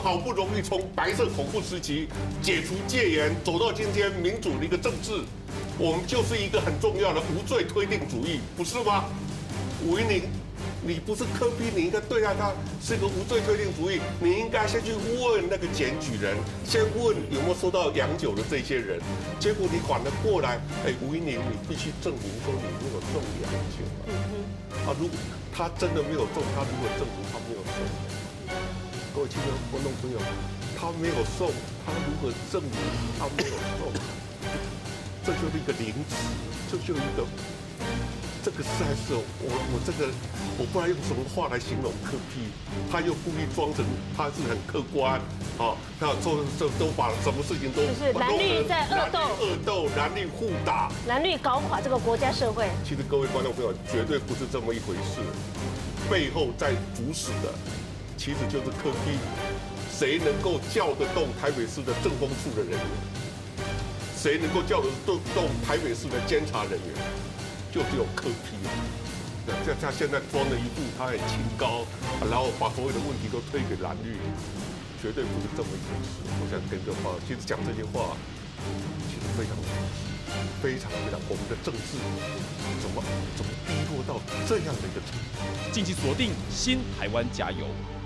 好不容易从白色恐怖时期解除戒严，走到今天民主的一个政治，我们就是一个很重要的无罪推定主义，不是吗？吴怡宁，你不是柯 P， 你应该对待他是一个无罪推定主义，你应该先去问那个检举人，先问有没有收到洋酒的这些人，结果你反了过来，吴怡宁，你必须证明说你没有中洋酒啊，如果他真的没有中，他如果证明他没有中，各位亲爱的观众朋友，他没有送，他如何证明他没有送？这就是一个凌迟，这就是一个。这个实在是我不知道用什么话来形容柯 P， 他又故意装成他是很客观，那都把什么事情都就是蓝绿在恶斗， 蓝绿互打， 蓝绿搞垮这个国家社会。 其实各位观众朋友，绝对不是这么一回事，背后在主使的其实就是柯 P， 谁能够叫得动台北市的政风处的人员，谁能够叫得动台北市的监察人员？就只有柯 P， 他现在装了一副他很清高，然后把所有的问题都推给蓝绿，绝对不是这么一回事。我想跟着话，其实讲这些话，其实非常我们的政治怎么低落到这样的一个程度？ 敬请锁定新台湾加油。